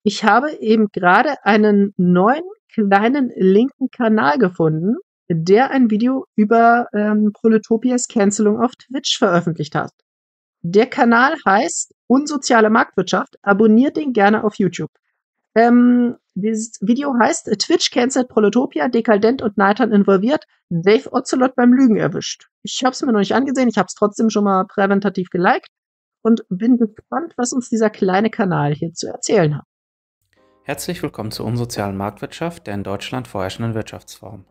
Ich habe eben gerade einen neuen kleinen linken Kanal gefunden, der ein Video über Proletopias Cancelung auf Twitch veröffentlicht hat. Der Kanal heißt Unsoziale Marktwirtschaft. Abonniert den gerne auf YouTube. Dieses Video heißt Twitch cancelt Proletopia, dekadent und Neidern involviert, Dave Ocelot beim Lügen erwischt. Ich habe es mir noch nicht angesehen, ich habe es trotzdem schon mal präventativ geliked und bin gespannt, was uns dieser kleine Kanal hier zu erzählen hat. Herzlich willkommen zur unsozialen Marktwirtschaft, der in Deutschland vorherrschenden Wirtschaftsform.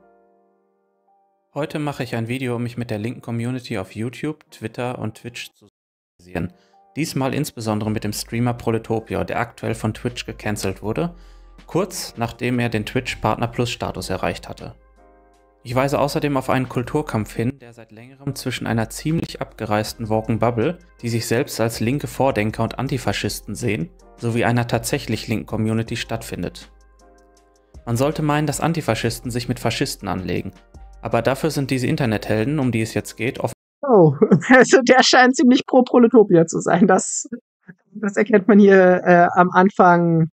Heute mache ich ein Video, um mich mit der linken Community auf YouTube, Twitter und Twitch zu solidarisieren. Diesmal insbesondere mit dem Streamer Proletopia, der aktuell von Twitch gecancelt wurde, kurz nachdem er den Twitch Partner Plus Status erreicht hatte. Ich weise außerdem auf einen Kulturkampf hin, der seit längerem zwischen einer ziemlich abgereisten Woken Bubble, die sich selbst als linke Vordenker und Antifaschisten sehen, sowie einer tatsächlich linken Community stattfindet. Man sollte meinen, dass Antifaschisten sich mit Faschisten anlegen, aber dafür sind diese Internethelden, um die es jetzt geht, oft Oh, also der scheint ziemlich pro Proletopia zu sein. Das erkennt man hier am Anfang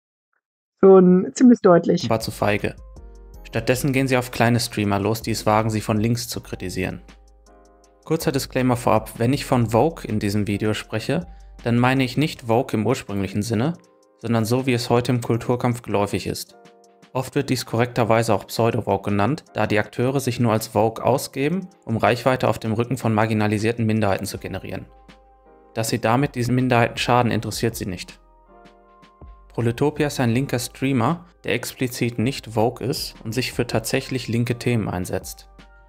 schon ziemlich deutlich. war zu feige. Stattdessen gehen sie auf kleine Streamer los, die es wagen, sie von links zu kritisieren. Kurzer Disclaimer vorab, wenn ich von Woke in diesem Video spreche, dann meine ich nicht Woke im ursprünglichen Sinne, sondern so wie es heute im Kulturkampf geläufig ist. Oft wird dies korrekterweise auch Pseudo-Woke genannt, da die Akteure sich nur als Woke ausgeben, um Reichweite auf dem Rücken von marginalisierten Minderheiten zu generieren. Dass sie damit diesen Minderheiten schaden, interessiert sie nicht. Proletopia ist ein linker Streamer, der explizit nicht Woke ist und sich für tatsächlich linke Themen einsetzt.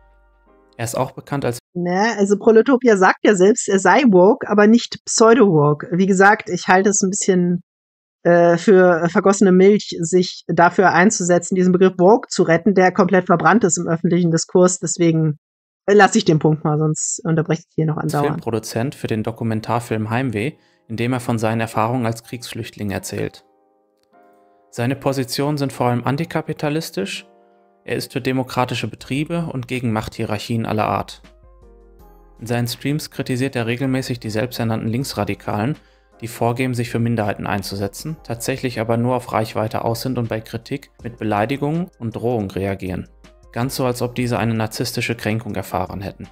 Er ist auch bekannt als Also Proletopia sagt ja selbst, er sei woke, aber nicht pseudo-woke. Wie gesagt, ich halte es ein bisschen für vergossene Milch, sich dafür einzusetzen, diesen Begriff woke zu retten, der komplett verbrannt ist im öffentlichen Diskurs. Deswegen lasse ich den Punkt mal, sonst unterbreche ich hier noch andauernd. Filmproduzent für den Dokumentarfilm Heimweh, in dem er von seinen Erfahrungen als Kriegsflüchtling erzählt. Seine Positionen sind vor allem antikapitalistisch, er ist für demokratische Betriebe und gegen Machthierarchien aller Art. In seinen Streams kritisiert er regelmäßig die selbsternannten Linksradikalen, die vorgeben, sich für Minderheiten einzusetzen, tatsächlich aber nur auf Reichweite aus sind und bei Kritik mit Beleidigungen und Drohungen reagieren. Ganz so, als ob diese eine narzisstische Kränkung erfahren hätten.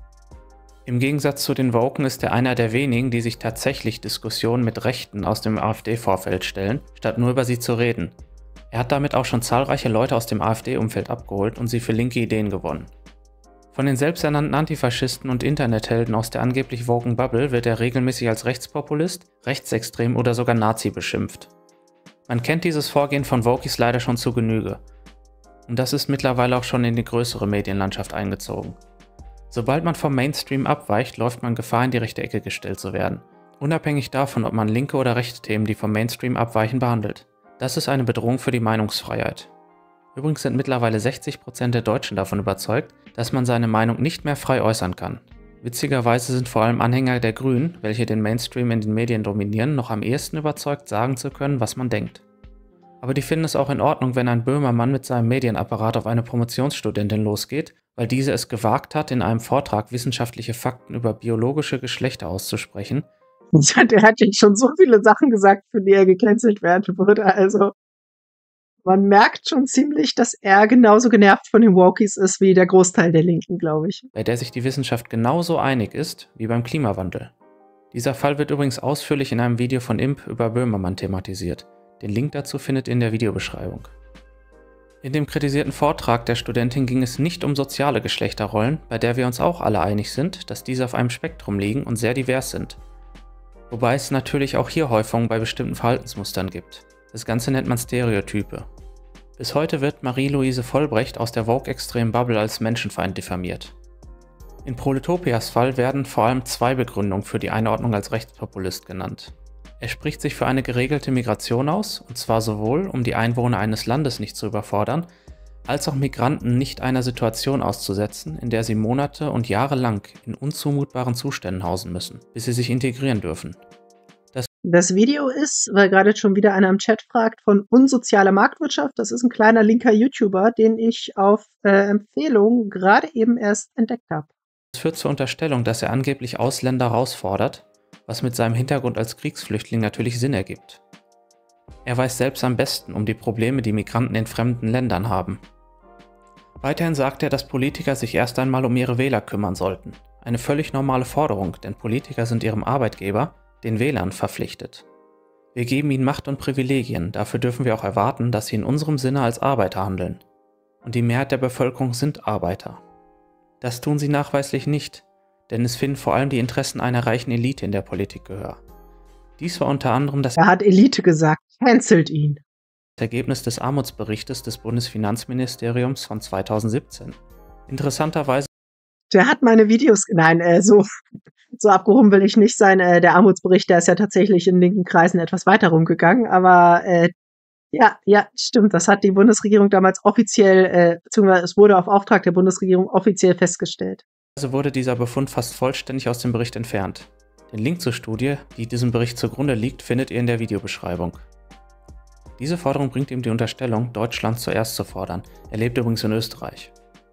Im Gegensatz zu den Woken ist er einer der wenigen, die sich tatsächlich Diskussionen mit Rechten aus dem AfD-Vorfeld stellen, statt nur über sie zu reden. Er hat damit auch schon zahlreiche Leute aus dem AfD-Umfeld abgeholt und sie für linke Ideen gewonnen. Von den selbsternannten Antifaschisten und Internethelden aus der angeblich woken Bubble wird er regelmäßig als Rechtspopulist, rechtsextrem oder sogar Nazi beschimpft. Man kennt dieses Vorgehen von Wokies leider schon zu Genüge. Und das ist mittlerweile auch schon in die größere Medienlandschaft eingezogen. Sobald man vom Mainstream abweicht, läuft man Gefahr, in die rechte Ecke gestellt zu werden. Unabhängig davon, ob man linke oder rechte Themen, die vom Mainstream abweichen, behandelt. Das ist eine Bedrohung für die Meinungsfreiheit. Übrigens sind mittlerweile 60% der Deutschen davon überzeugt, dass man seine Meinung nicht mehr frei äußern kann. Witzigerweise sind vor allem Anhänger der Grünen, welche den Mainstream in den Medien dominieren, noch am ehesten überzeugt, sagen zu können, was man denkt. Aber die finden es auch in Ordnung, wenn ein Böhmermann mit seinem Medienapparat auf eine Promotionsstudentin losgeht, weil diese es gewagt hat, in einem Vortrag wissenschaftliche Fakten über biologische Geschlechter auszusprechen. Der hat jetzt schon so viele Sachen gesagt, für die er gecancelt werden würde, also man merkt schon ziemlich, dass er genauso genervt von den Wokies ist wie der Großteil der Linken, glaube ich. Bei der sich die Wissenschaft genauso einig ist wie beim Klimawandel. Dieser Fall wird übrigens ausführlich in einem Video von Imp über Böhmermann thematisiert. Den Link dazu findet ihr in der Videobeschreibung. In dem kritisierten Vortrag der Studentin ging es nicht um soziale Geschlechterrollen, bei der wir uns auch alle einig sind, dass diese auf einem Spektrum liegen und sehr divers sind. Wobei es natürlich auch hier Häufungen bei bestimmten Verhaltensmustern gibt. Das Ganze nennt man Stereotype. Bis heute wird Marie-Louise Vollbrecht aus der Woke-extremen Bubble als Menschenfeind diffamiert. In Proletopias Fall werden vor allem zwei Begründungen für die Einordnung als Rechtspopulist genannt. Er spricht sich für eine geregelte Migration aus, und zwar sowohl, um die Einwohner eines Landes nicht zu überfordern, als auch Migranten nicht einer Situation auszusetzen, in der sie Monate und Jahre lang in unzumutbaren Zuständen hausen müssen, bis sie sich integrieren dürfen. Das Video ist, weil gerade schon wieder einer im Chat fragt, von Unsoziale Marktwirtschaft. Das ist ein kleiner linker YouTuber, den ich auf Empfehlung gerade eben erst entdeckt habe. Das führt zur Unterstellung, dass er angeblich Ausländer herausfordert, was mit seinem Hintergrund als Kriegsflüchtling natürlich Sinn ergibt. Er weiß selbst am besten um die Probleme, die Migranten in fremden Ländern haben. Weiterhin sagt er, dass Politiker sich erst einmal um ihre Wähler kümmern sollten. Eine völlig normale Forderung, denn Politiker sind ihrem Arbeitgeber, den Wählern, verpflichtet. Wir geben ihnen Macht und Privilegien, dafür dürfen wir auch erwarten, dass sie in unserem Sinne als Arbeiter handeln. Und die Mehrheit der Bevölkerung sind Arbeiter. Das tun sie nachweislich nicht, denn es finden vor allem die Interessen einer reichen Elite in der Politik Gehör. Dies war unter anderem das Er hat Elite gesagt, cancelt ihn. Ergebnis des Armutsberichtes des Bundesfinanzministeriums von 2017. Interessanterweise Der hat meine Videos, nein, so abgehoben will ich nicht sein. Der Armutsbericht, der ist ja tatsächlich in linken Kreisen etwas weiter rumgegangen, aber ja, stimmt, das hat die Bundesregierung damals offiziell, beziehungsweise es wurde auf Auftrag der Bundesregierung offiziell festgestellt. wurde dieser Befund fast vollständig aus dem Bericht entfernt. Den Link zur Studie, die diesem Bericht zugrunde liegt, findet ihr in der Videobeschreibung. Diese Forderung bringt ihm die Unterstellung, Deutschland zuerst zu fordern. Er lebt übrigens in Österreich.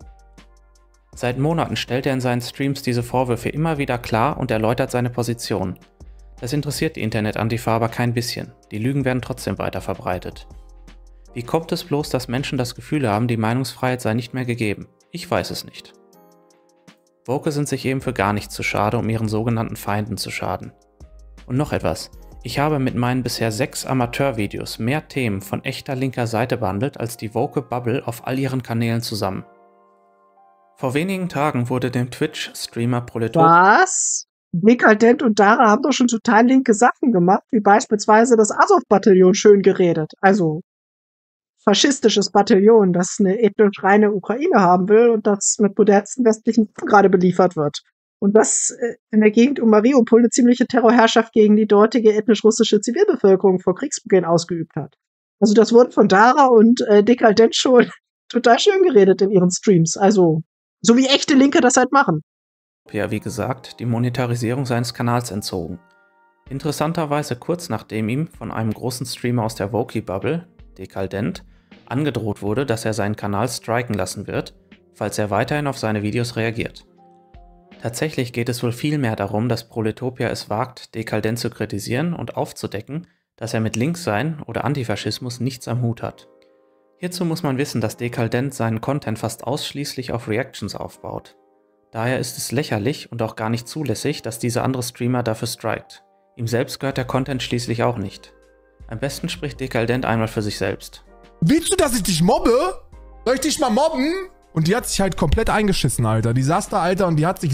Seit Monaten stellt er in seinen Streams diese Vorwürfe immer wieder klar und erläutert seine Position. Das interessiert die Internet-Antifa aber kein bisschen. Die Lügen werden trotzdem weiter verbreitet. Wie kommt es bloß, dass Menschen das Gefühl haben, die Meinungsfreiheit sei nicht mehr gegeben? Ich weiß es nicht. Woke sind sich eben für gar nicht zu schade, um ihren sogenannten Feinden zu schaden. Und noch etwas. Ich habe mit meinen bisher 6 Amateurvideos mehr Themen von echter linker Seite behandelt als die Woke Bubble auf all ihren Kanälen zusammen. Vor wenigen Tagen wurde dem Twitch-Streamer Proletopia... Was? Dekadent und Dara haben doch schon total linke Sachen gemacht, wie beispielsweise das Azov-Bataillon schön geredet. Also faschistisches Bataillon, das eine ethnisch reine Ukraine haben will und das mit modernsten westlichen Waffen gerade beliefert wird. Und das in der Gegend um Mariupol eine ziemliche Terrorherrschaft gegen die dortige ethnisch-russische Zivilbevölkerung vor Kriegsbeginn ausgeübt hat. Also das wurde von Dara und Dekadent schon total schön geredet in ihren Streams. Also so wie echte Linke das halt machen. wie gesagt, die Monetarisierung seines Kanals entzogen. Interessanterweise kurz nachdem ihm von einem großen Streamer aus der Woke-Bubble, Dekadent, angedroht wurde, dass er seinen Kanal striken lassen wird, falls er weiterhin auf seine Videos reagiert. Tatsächlich geht es wohl vielmehr darum, dass Proletopia es wagt, Dekadent zu kritisieren und aufzudecken, dass er mit Linkssein oder Antifaschismus nichts am Hut hat. Hierzu muss man wissen, dass Dekadent seinen Content fast ausschließlich auf Reactions aufbaut. Daher ist es lächerlich und auch gar nicht zulässig, dass dieser andere Streamer dafür strikt. Ihm selbst gehört der Content schließlich auch nicht. Am besten spricht Dekadent einmal für sich selbst. Willst du, dass ich dich mobbe? Soll ich dich mal mobben? Und die hat sich halt komplett eingeschissen, Alter. Die saß da, Alter, und die hat sich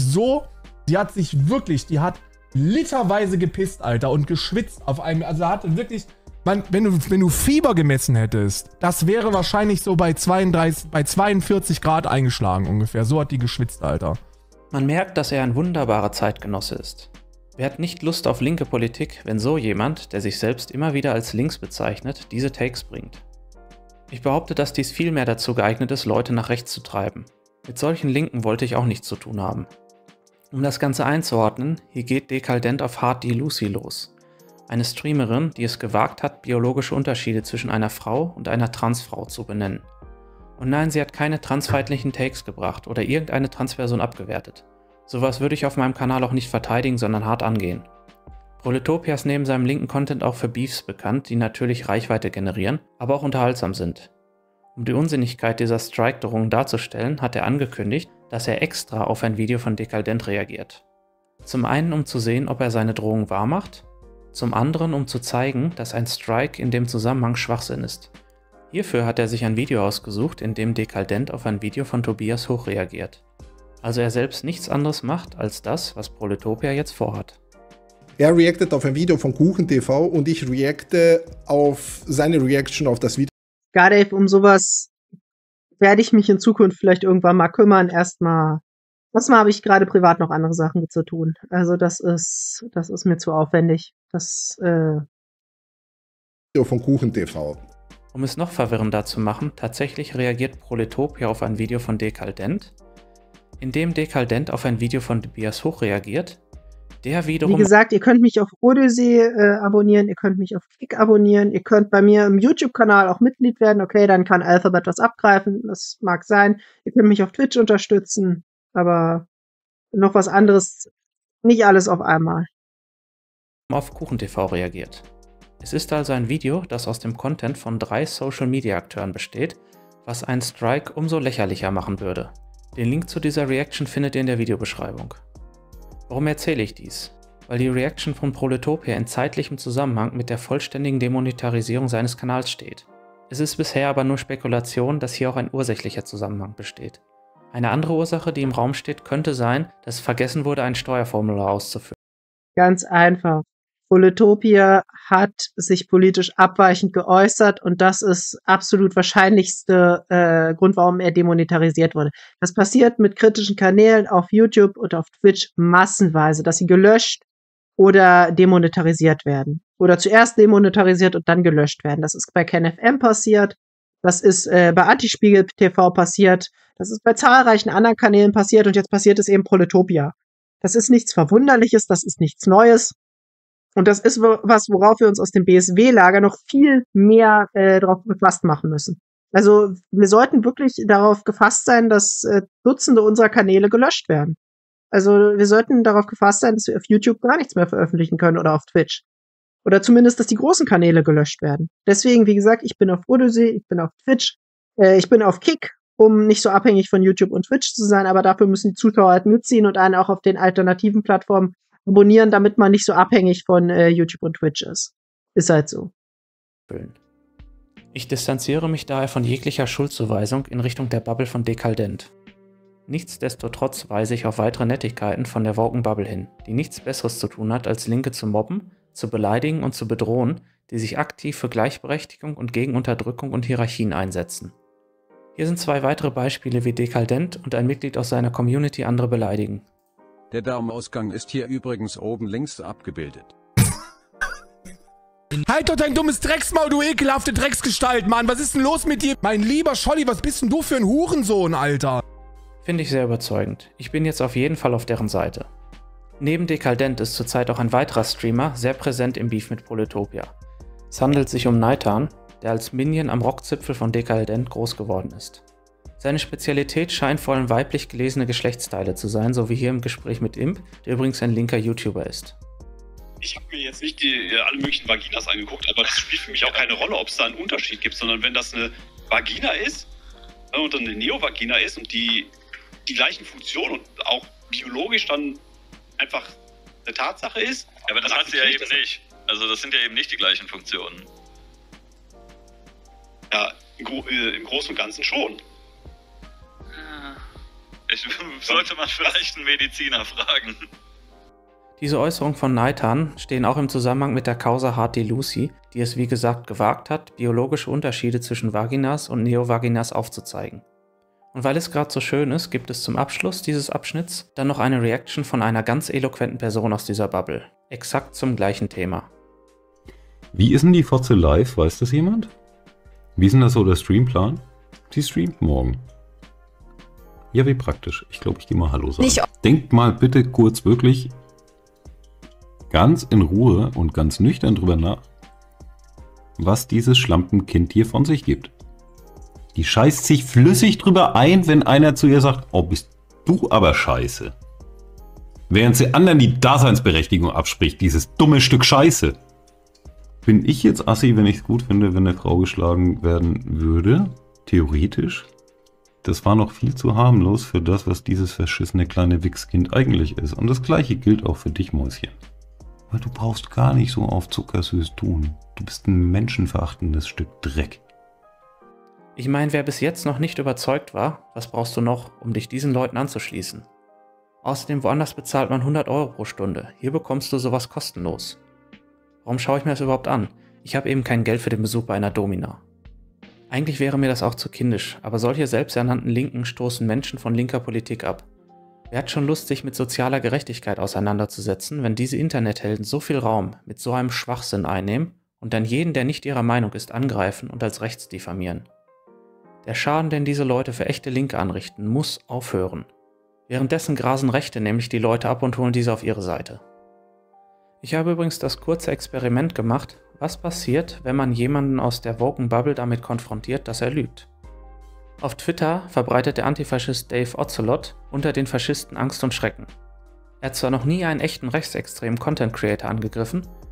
literweise gepisst, Alter, und geschwitzt auf einem, also hatte wirklich, wenn du Fieber gemessen hättest, das wäre wahrscheinlich so bei 42 Grad eingeschlagen ungefähr. So hat die geschwitzt, Alter. Man merkt, dass er ein wunderbarer Zeitgenosse ist. Wer hat nicht Lust auf linke Politik, wenn so jemand, der sich selbst immer wieder als links bezeichnet, diese Takes bringt? Ich behaupte, dass dies vielmehr dazu geeignet ist, Leute nach rechts zu treiben. Mit solchen Linken wollte ich auch nichts zu tun haben. Um das Ganze einzuordnen, hier geht Dekadent auf Hard D. Lucy los. Eine Streamerin, die es gewagt hat, biologische Unterschiede zwischen einer Frau und einer Transfrau zu benennen. Und nein, sie hat keine transfeindlichen Takes gebracht oder irgendeine Transperson abgewertet. Sowas würde ich auf meinem Kanal auch nicht verteidigen, sondern hart angehen. Proletopia ist neben seinem linken Content auch für Beefs bekannt, die natürlich Reichweite generieren, aber auch unterhaltsam sind. Um die Unsinnigkeit dieser Strike-Drohung darzustellen, hat er angekündigt, dass er extra auf ein Video von Dekadent reagiert. Zum einen, um zu sehen, ob er seine Drohung wahrmacht, zum anderen, um zu zeigen, dass ein Strike in dem Zusammenhang Schwachsinn ist. Hierfür hat er sich ein Video ausgesucht, in dem Dekadent auf ein Video von Tobias Hoch reagiert. Also er selbst nichts anderes macht als das, was Proletopia jetzt vorhat. Er reactet auf ein Video von KuchenTV und ich reacte auf seine Reaction auf das Video. Ja, Dave, um sowas werde ich mich in Zukunft vielleicht irgendwann mal kümmern. Erstmal habe ich gerade privat noch andere Sachen zu tun. Also das ist mir zu aufwendig. Video von KuchenTV. Um es noch verwirrender zu machen, tatsächlich reagiert Proletopia auf ein Video von Dekadent, indem Dekadent auf ein Video von Tobias Hoch reagiert, der wiederum... Wie gesagt, ihr könnt mich auf Odyssey abonnieren, ihr könnt mich auf Kick abonnieren, ihr könnt bei mir im YouTube-Kanal auch Mitglied werden. Okay, dann kann Alphabet was abgreifen, das mag sein. Ihr könnt mich auf Twitch unterstützen, aber noch was anderes, nicht alles auf einmal. auf KuchenTV reagiert. Es ist also ein Video, das aus dem Content von 3 Social-Media-Akteuren besteht, was einen Strike umso lächerlicher machen würde. Den Link zu dieser Reaction findet ihr in der Videobeschreibung. Warum erzähle ich dies? Weil die Reaction von Proletopia in zeitlichem Zusammenhang mit der vollständigen Demonetarisierung seines Kanals steht. Es ist bisher aber nur Spekulation, dass hier auch ein ursächlicher Zusammenhang besteht. Eine andere Ursache, die im Raum steht, könnte sein, dass vergessen wurde, ein Steuerformular auszufüllen. Ganz einfach. Proletopia hat sich politisch abweichend geäußert und das ist absolut wahrscheinlichste Grund, warum er demonetarisiert wurde. Das passiert mit kritischen Kanälen auf YouTube und auf Twitch massenweise, dass sie gelöscht oder demonetarisiert werden. Oder zuerst demonetarisiert und dann gelöscht werden. Das ist bei KenFM passiert, das ist bei Antispiegel TV passiert, das ist bei zahlreichen anderen Kanälen passiert und jetzt passiert es eben Proletopia. Das ist nichts Verwunderliches, das ist nichts Neues. Und das ist was, worauf wir uns aus dem BSW-Lager noch viel mehr darauf gefasst machen müssen. Also wir sollten wirklich darauf gefasst sein, dass Dutzende unserer Kanäle gelöscht werden. Also wir sollten darauf gefasst sein, dass wir auf YouTube gar nichts mehr veröffentlichen können oder auf Twitch. Oder zumindest, dass die großen Kanäle gelöscht werden. Deswegen, wie gesagt, ich bin auf Odyssey, ich bin auf Twitch, ich bin auf Kick, um nicht so abhängig von YouTube und Twitch zu sein, aber dafür müssen die Zuschauer halt mitziehen und einen auch auf den alternativen Plattformen abonnieren, damit man nicht so abhängig von YouTube und Twitch ist. Ist halt so. Ich distanziere mich daher von jeglicher Schuldzuweisung in Richtung der Bubble von Dekadent. Nichtsdestotrotz weise ich auf weitere Nettigkeiten von der Woken Bubble hin, die nichts Besseres zu tun hat, als Linke zu mobben, zu beleidigen und zu bedrohen, die sich aktiv für Gleichberechtigung und gegen Unterdrückung und Hierarchien einsetzen. Hier sind 2 weitere Beispiele, wie Dekadent und ein Mitglied aus seiner Community andere beleidigen. Der Daumenausgang ist hier übrigens oben links abgebildet. Halt doch dein dummes Drecksmaul, du ekelhafte Drecksgestalt, Mann. Was ist denn los mit dir? Mein lieber Scholli, was bist denn du für ein Hurensohn, Alter? Finde ich sehr überzeugend. Ich bin jetzt auf jeden Fall auf deren Seite. Neben Dekadent ist zurzeit auch ein weiterer Streamer sehr präsent im Beef mit Proletopia. Es handelt sich um Neitan, der als Minion am Rockzipfel von Dekadent groß geworden ist. Seine Spezialität scheint vor allem weiblich gelesene Geschlechtsteile zu sein, so wie hier im Gespräch mit Imp, der übrigens ein linker YouTuber ist. Ich habe mir jetzt nicht alle möglichen Vaginas angeguckt, aber das spielt für mich auch keine Rolle, ob es da einen Unterschied gibt, sondern wenn das eine Vagina ist und dann eine Neovagina ist und die gleichen Funktionen und auch biologisch dann einfach eine Tatsache ist. Ja, aber das hat sie ja eben nicht. Also das sind ja eben nicht die gleichen Funktionen. Ja, im Großen und Ganzen schon. Sollte man vielleicht einen Mediziner fragen. Diese Äußerungen von Neitan stehen auch im Zusammenhang mit der Causa Hardy Lucy, die es wie gesagt gewagt hat, biologische Unterschiede zwischen Vaginas und Neovaginas aufzuzeigen. Und weil es gerade so schön ist, gibt es zum Abschluss dieses Abschnitts dann noch eine Reaction von einer ganz eloquenten Person aus dieser Bubble. Exakt zum gleichen Thema. Wie ist denn die Fotze live? Weiß das jemand? Wie ist denn das so der Streamplan? Sie streamt morgen. Ja, wie praktisch. Ich glaube, ich gehe mal Hallo sagen. Denkt mal bitte kurz wirklich ganz in Ruhe und ganz nüchtern drüber nach, was dieses Schlampenkind hier von sich gibt. Die scheißt sich flüssig drüber ein, wenn einer zu ihr sagt, oh, bist du aber scheiße. Während sie anderen die Daseinsberechtigung abspricht, dieses dumme Stück Scheiße. Bin ich jetzt assi, wenn ich es gut finde, wenn eine Frau geschlagen werden würde? Theoretisch? Das war noch viel zu harmlos für das, was dieses verschissene kleine Wichskind eigentlich ist. Und das gleiche gilt auch für dich, Mäuschen. Weil du brauchst gar nicht so auf zuckersüß tun. Du bist ein menschenverachtendes Stück Dreck. Ich meine, wer bis jetzt noch nicht überzeugt war, was brauchst du noch, um dich diesen Leuten anzuschließen? Außerdem woanders bezahlt man 100 € pro Stunde. Hier bekommst du sowas kostenlos. Warum schaue ich mir das überhaupt an? Ich habe eben kein Geld für den Besuch bei einer Domina. Eigentlich wäre mir das auch zu kindisch, aber solche selbsternannten Linken stoßen Menschen von linker Politik ab. Wer hat schon Lust, sich mit sozialer Gerechtigkeit auseinanderzusetzen, wenn diese Internethelden so viel Raum mit so einem Schwachsinn einnehmen und dann jeden, der nicht ihrer Meinung ist, angreifen und als rechts diffamieren? Der Schaden, den diese Leute für echte Linke anrichten, muss aufhören. Währenddessen grasen Rechte nämlich die Leute ab und holen diese auf ihre Seite. Ich habe übrigens das kurze Experiment gemacht, was passiert, wenn man jemanden aus der Woken Bubble damit konfrontiert, dass er lügt. Auf Twitter verbreitet der Antifaschist Dave Ocelot unter den Faschisten Angst und Schrecken. Er hat zwar noch nie einen echten rechtsextremen Content Creator angegriffen,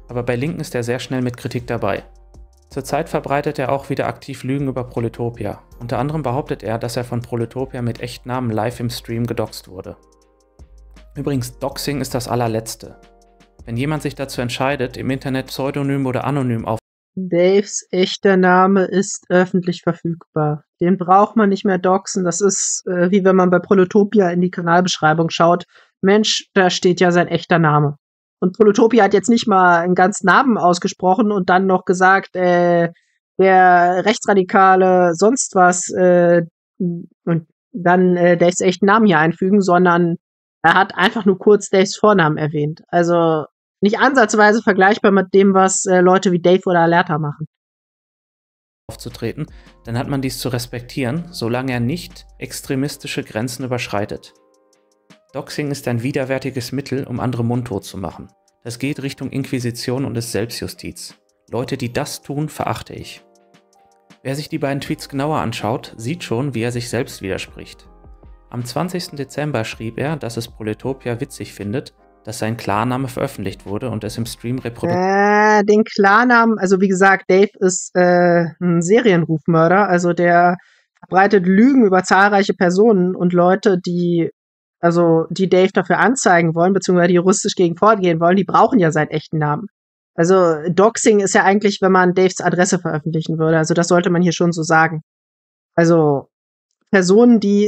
Aber bei Linken ist er sehr schnell mit Kritik dabei. Zurzeit verbreitet er auch wieder aktiv Lügen über Proletopia. Unter anderem behauptet er, dass er von Proletopia mit Echtnamen live im Stream gedoxt wurde. Übrigens, Doxing ist das allerletzte. Wenn jemand sich dazu entscheidet, im Internet pseudonym oder anonym auf Daves echter Name ist öffentlich verfügbar. Den braucht man nicht mehr doxen. Das ist wie wenn man bei Proletopia in die Kanalbeschreibung schaut. Mensch, da steht ja sein echter Name. Und Proletopia hat jetzt nicht mal einen ganzen Namen ausgesprochen und dann noch gesagt, der rechtsradikale sonst was und dann Daves echten Namen hier einfügen, sondern er hat einfach nur kurz Daves Vornamen erwähnt. Also nicht ansatzweise vergleichbar mit dem, was Leute wie Dave oder Alerta machen. Aufzutreten, dann hat man dies zu respektieren, solange er nicht extremistische Grenzen überschreitet. Doxing ist ein widerwärtiges Mittel, um andere mundtot zu machen. Das geht Richtung Inquisition und ist Selbstjustiz. Leute, die das tun, verachte ich. Wer sich die beiden Tweets genauer anschaut, sieht schon, wie er sich selbst widerspricht. Am 20. Dezember schrieb er, dass es Proletopia witzig findet, dass sein Klarname veröffentlicht wurde und es im Stream reproduziert. Den Klarnamen, also wie gesagt, Dave ist ein Serienrufmörder, also der verbreitet Lügen über zahlreiche Personen und Leute, die Dave dafür anzeigen wollen, beziehungsweise die juristisch gegen vorgehen wollen, die brauchen ja seinen echten Namen. Also Doxing ist ja eigentlich, wenn man Daves Adresse veröffentlichen würde, also das sollte man hier schon so sagen. Also Personen, die,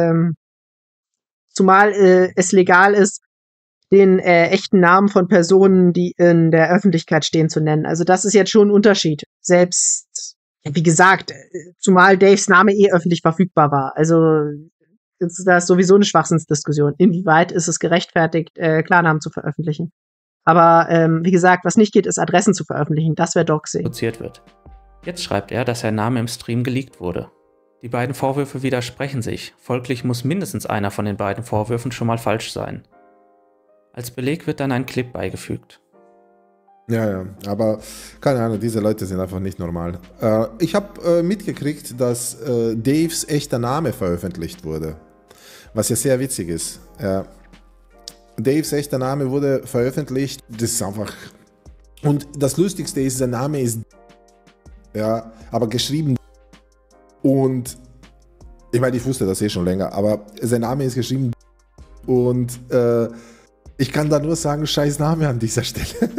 zumal es legal ist, den echten Namen von Personen, die in der Öffentlichkeit stehen, zu nennen. Also das ist jetzt schon ein Unterschied. Selbst, wie gesagt, zumal Daves Name öffentlich verfügbar war. Also das ist sowieso eine Schwachsinnsdiskussion. Inwieweit ist es gerechtfertigt, Klarnamen zu veröffentlichen? Aber wie gesagt, was nicht geht, ist Adressen zu veröffentlichen. Das wäre Doxing. Wird. Jetzt schreibt er, dass sein Name im Stream geleakt wurde. Die beiden Vorwürfe widersprechen sich. Folglich muss mindestens einer von den beiden Vorwürfen schon mal falsch sein. Als Beleg wird dann ein Clip beigefügt. Ja, aber keine Ahnung, diese Leute sind einfach nicht normal. Ich habe mitgekriegt, dass Daves echter Name veröffentlicht wurde, was ja sehr witzig ist. Daves echter Name wurde veröffentlicht, das ist einfach... Und das Lustigste ist, sein Name ist... Ja, aber geschrieben... Und... Ich meine, ich wusste das schon länger, aber sein Name ist geschrieben... Und... ich kann da nur sagen, scheiß Name an dieser Stelle.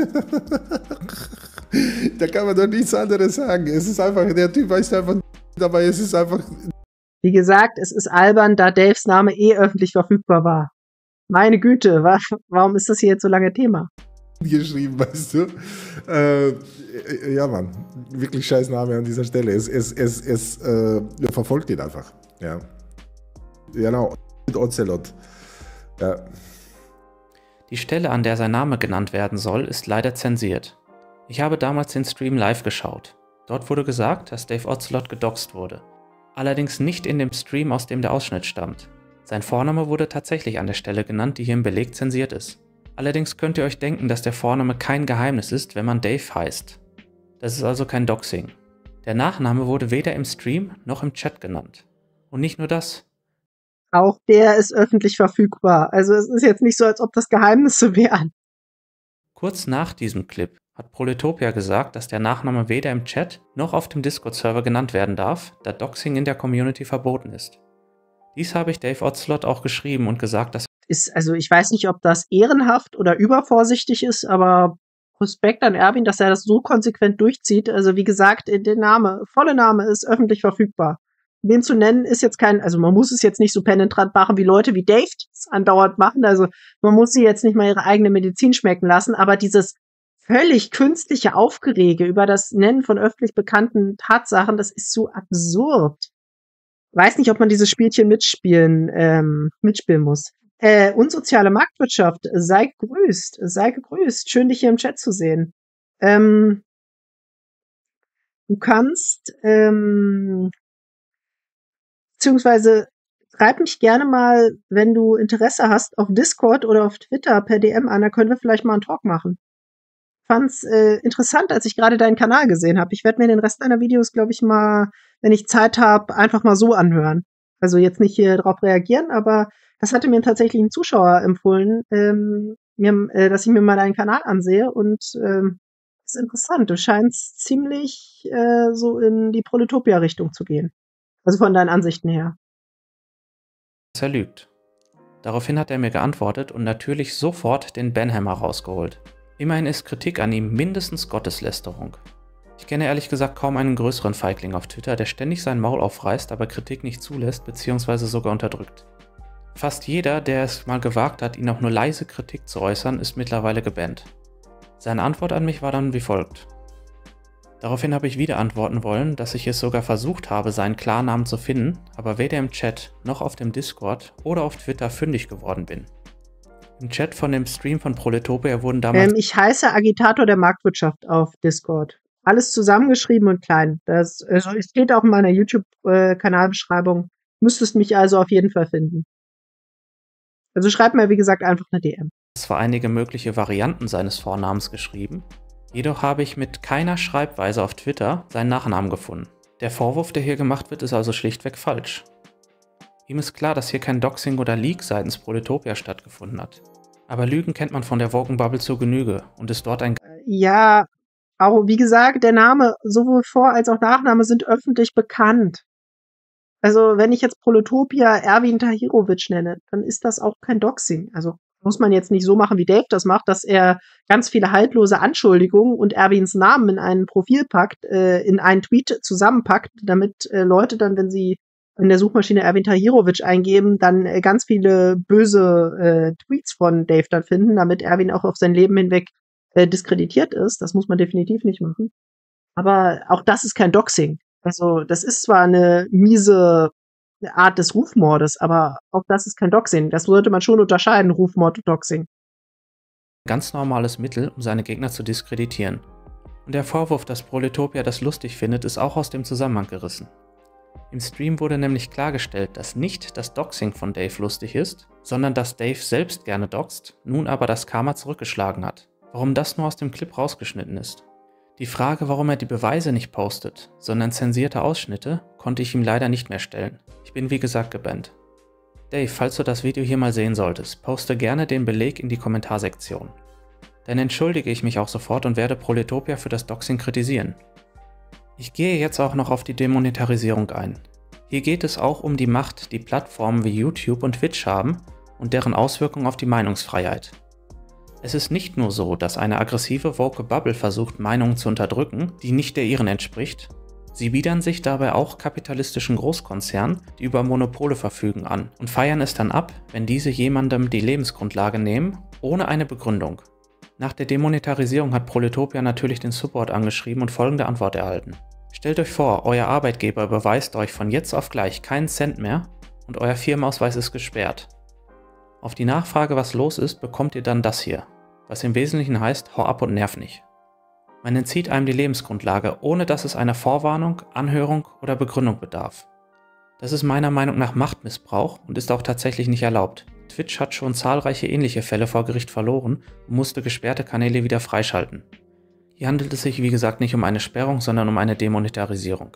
Da kann man doch nichts anderes sagen. Es ist einfach, der Typ heißt einfach, aber es ist einfach... Wie gesagt, es ist albern, da Daves Name öffentlich verfügbar war. Meine Güte, warum ist das hier jetzt so lange Thema? Geschrieben, weißt du? Ja, Mann, wirklich scheiß Name an dieser Stelle. Es verfolgt ihn einfach. Ja. Genau, mit Ocelot. Ja. Die Stelle, an der sein Name genannt werden soll, ist leider zensiert. Ich habe damals den Stream live geschaut. Dort wurde gesagt, dass Dave Ocelot gedoxt wurde. Allerdings nicht in dem Stream, aus dem der Ausschnitt stammt. Sein Vorname wurde tatsächlich an der Stelle genannt, die hier im Beleg zensiert ist. Allerdings könnt ihr euch denken, dass der Vorname kein Geheimnis ist, wenn man Dave heißt. Das ist also kein Doxing. Der Nachname wurde weder im Stream noch im Chat genannt. Und nicht nur das. Auch der ist öffentlich verfügbar. Also es ist jetzt nicht so, als ob das Geheimnisse wären. Kurz nach diesem Clip hat Proletopia gesagt, dass der Nachname weder im Chat noch auf dem Discord-Server genannt werden darf, da Doxing in der Community verboten ist. Dies habe ich Dave Ocelot auch geschrieben und gesagt, dass... Also ich weiß nicht, ob das ehrenhaft oder übervorsichtig ist, aber Respekt an Erwin, dass er das so konsequent durchzieht. Also wie gesagt, der volle Name ist öffentlich verfügbar. Den zu nennen ist jetzt also man muss es jetzt nicht so penetrant machen, wie Leute wie Dave es andauernd machen. Also man muss sie jetzt nicht mal ihre eigene Medizin schmecken lassen, aber dieses völlig künstliche Aufgerege über das Nennen von öffentlich bekannten Tatsachen, das ist so absurd. Weiß nicht, ob man dieses Spielchen mitspielen muss. Unsoziale Marktwirtschaft, sei gegrüßt. Schön, dich hier im Chat zu sehen. Du kannst, beziehungsweise schreib mich gerne mal, wenn du Interesse hast, auf Discord oder auf Twitter per DM an, da können wir vielleicht mal einen Talk machen. Fand's interessant, als ich gerade deinen Kanal gesehen habe. Ich werde mir den Rest deiner Videos, glaube ich, mal, wenn ich Zeit habe, einfach mal so anhören. Also jetzt nicht hier drauf reagieren, aber das hatte mir tatsächlich ein Zuschauer empfohlen. dass ich mir mal deinen Kanal ansehe und ist interessant. Du scheinst ziemlich so in die Proletopia-Richtung zu gehen. Also von deinen Ansichten her. dass er lügt. Daraufhin hat er mir geantwortet und natürlich sofort den Banhammer rausgeholt. Immerhin ist Kritik an ihm mindestens Gotteslästerung. Ich kenne ehrlich gesagt kaum einen größeren Feigling auf Twitter, der ständig sein Maul aufreißt, aber Kritik nicht zulässt bzw. sogar unterdrückt. Fast jeder, der es mal gewagt hat, ihn auch nur leise Kritik zu äußern, ist mittlerweile gebannt. Seine Antwort an mich war dann wie folgt. Daraufhin habe ich wieder antworten wollen, dass ich es sogar versucht habe, seinen Klarnamen zu finden, aber weder im Chat noch auf dem Discord oder auf Twitter fündig geworden bin. Im Chat von dem Stream von Proletopia wurden damals... Ich heiße Agitator der Marktwirtschaft auf Discord. Alles zusammengeschrieben und klein. Das steht auch in meiner YouTube-Kanalbeschreibung. Müsstest mich also auf jeden Fall finden. Also schreib mir, wie gesagt, einfach eine DM. zwar einige mögliche Varianten seines Vornamens geschrieben, jedoch habe ich mit keiner Schreibweise auf Twitter seinen Nachnamen gefunden. Der Vorwurf, der hier gemacht wird, ist also schlichtweg falsch. Ihm ist klar, dass hier kein Doxing oder Leak seitens Proletopia stattgefunden hat. Aber Lügen kennt man von der Woken Bubble zur Genüge und ist dort ein... Ja, auch wie gesagt, der Name, sowohl Vor- als auch Nachname sind öffentlich bekannt. Also wenn ich jetzt Proletopia Erwin Tahirovic nenne, dann ist das auch kein Doxing. Also muss man jetzt nicht so machen, wie Dave das macht, dass er ganz viele haltlose Anschuldigungen und Erwins Namen in ein Profil packt, in einen Tweet zusammenpackt, damit Leute dann, wenn sie in der Suchmaschine Erwin Tahirovic eingeben, dann ganz viele böse Tweets von Dave dann finden, damit Erwin auch auf sein Leben hinweg diskreditiert ist. Das muss man definitiv nicht machen. Aber auch das ist kein Doxing. Also das ist zwar eine miese Art des Rufmordes, aber auch das ist kein Doxing. Das sollte man schon unterscheiden, Rufmord und Doxing. Ganz normales Mittel, um seine Gegner zu diskreditieren. Und der Vorwurf, dass Proletopia das lustig findet, ist auch aus dem Zusammenhang gerissen. Im Stream wurde nämlich klargestellt, dass nicht das Doxing von Dave lustig ist, sondern dass Dave selbst gerne doxt, nun aber das Karma zurückgeschlagen hat. Warum das nur aus dem Clip rausgeschnitten ist? Die Frage, warum er die Beweise nicht postet, sondern zensierte Ausschnitte, konnte ich ihm leider nicht mehr stellen. Ich bin wie gesagt gebannt. Dave, falls du das Video hier mal sehen solltest, poste gerne den Beleg in die Kommentarsektion. Dann entschuldige ich mich auch sofort und werde Proletopia für das Doxing kritisieren. Ich gehe jetzt auch noch auf die Demonetarisierung ein. Hier geht es auch um die Macht, die Plattformen wie YouTube und Twitch haben und deren Auswirkungen auf die Meinungsfreiheit. Es ist nicht nur so, dass eine aggressive Woke Bubble versucht, Meinungen zu unterdrücken, die nicht der ihren entspricht. Sie biedern sich dabei auch kapitalistischen Großkonzernen, die über Monopole verfügen, an und feiern es dann ab, wenn diese jemandem die Lebensgrundlage nehmen, ohne eine Begründung. Nach der Demonetarisierung hat Proletopia natürlich den Support angeschrieben und folgende Antwort erhalten. Stellt euch vor, euer Arbeitgeber überweist euch von jetzt auf gleich keinen Cent mehr und euer Firmenausweis ist gesperrt. Auf die Nachfrage, was los ist, bekommt ihr dann das hier, was im Wesentlichen heißt, hau ab und nerv nicht. Man entzieht einem die Lebensgrundlage, ohne dass es einer Vorwarnung, Anhörung oder Begründung bedarf. Das ist meiner Meinung nach Machtmissbrauch und ist auch tatsächlich nicht erlaubt. Twitch hat schon zahlreiche ähnliche Fälle vor Gericht verloren und musste gesperrte Kanäle wieder freischalten. Hier handelt es sich wie gesagt nicht um eine Sperrung, sondern um eine Demonetarisierung.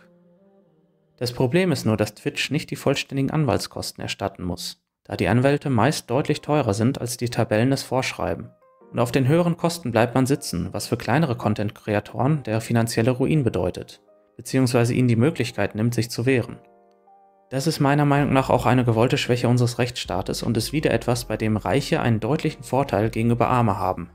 Das Problem ist nur, dass Twitch nicht die vollständigen Anwaltskosten erstatten muss, da die Anwälte meist deutlich teurer sind, als die Tabellen es vorschreiben. Und auf den höheren Kosten bleibt man sitzen, was für kleinere Content-Kreatoren der finanzielle Ruin bedeutet, beziehungsweise ihnen die Möglichkeit nimmt, sich zu wehren. Das ist meiner Meinung nach auch eine gewollte Schwäche unseres Rechtsstaates und ist wieder etwas, bei dem Reiche einen deutlichen Vorteil gegenüber Arme haben.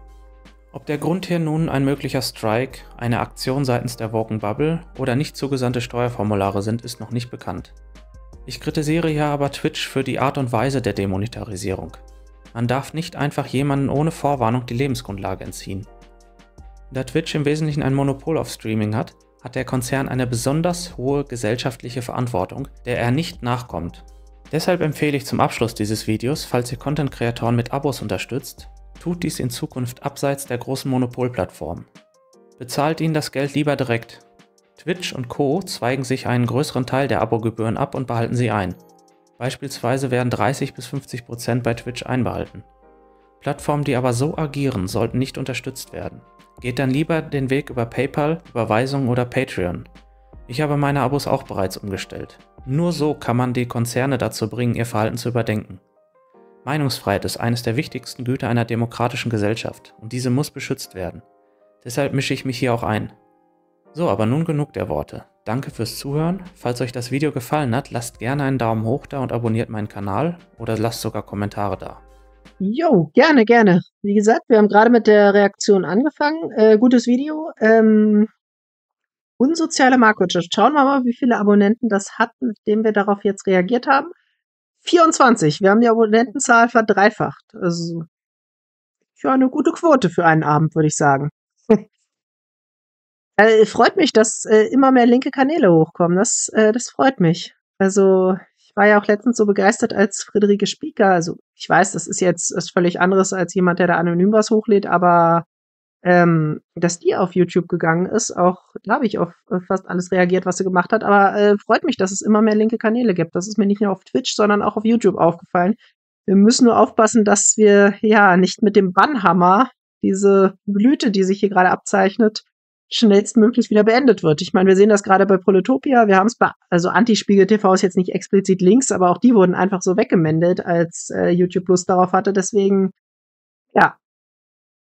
Ob der Grund hier nun ein möglicher Strike, eine Aktion seitens der Woken Bubble oder nicht zugesandte Steuerformulare sind, ist noch nicht bekannt. Ich kritisiere hier aber Twitch für die Art und Weise der Demonetarisierung. Man darf nicht einfach jemanden ohne Vorwarnung die Lebensgrundlage entziehen. Da Twitch im Wesentlichen ein Monopol auf Streaming hat, hat der Konzern eine besonders hohe gesellschaftliche Verantwortung, der er nicht nachkommt. Deshalb empfehle ich zum Abschluss dieses Videos, falls ihr Content-Kreatoren mit Abos unterstützt, tut dies in Zukunft abseits der großen Monopolplattformen. Bezahlt ihnen das Geld lieber direkt. Twitch und Co. zweigen sich einen größeren Teil der Abogebühren ab und behalten sie ein. Beispielsweise werden 30–50% bei Twitch einbehalten. Plattformen, die aber so agieren, sollten nicht unterstützt werden. Geht dann lieber den Weg über PayPal, Überweisungen oder Patreon. Ich habe meine Abos auch bereits umgestellt. Nur so kann man die Konzerne dazu bringen, ihr Verhalten zu überdenken. Meinungsfreiheit ist eines der wichtigsten Güter einer demokratischen Gesellschaft und diese muss beschützt werden. Deshalb mische ich mich hier auch ein. So, aber nun genug der Worte. Danke fürs Zuhören. Falls euch das Video gefallen hat, lasst gerne einen Daumen hoch da und abonniert meinen Kanal oder lasst sogar Kommentare da. Jo, gerne, gerne. Wie gesagt, wir haben gerade mit der Reaktion angefangen. Gutes Video. Unsoziale Marktwirtschaft. Schauen wir mal, wie viele Abonnenten das hat, nachdem wir darauf jetzt reagiert haben. 24. Wir haben die Abonnentenzahl verdreifacht. Also, ja, eine gute Quote für einen Abend, würde ich sagen. Freut mich, dass immer mehr linke Kanäle hochkommen. Das freut mich. Also, ich war ja auch letztens so begeistert, als Friederike Spieker, also ich weiß, das ist jetzt völlig anderes als jemand, der da anonym was hochlädt, aber dass die auf YouTube gegangen ist, auch da habe ich auf fast alles reagiert, was sie gemacht hat, aber freut mich, dass es immer mehr linke Kanäle gibt. Das ist mir nicht nur auf Twitch, sondern auch auf YouTube aufgefallen. Wir müssen nur aufpassen, dass wir ja nicht mit dem Bannhammer diese Blüte, die sich hier gerade abzeichnet, schnellstmöglich wieder beendet wird. Ich meine, wir sehen das gerade bei Proletopia, wir haben es also Anti-Spiegel TV ist jetzt nicht explizit links, aber auch die wurden einfach so weggemeldet, als YouTube Plus darauf hatte. Deswegen, ja,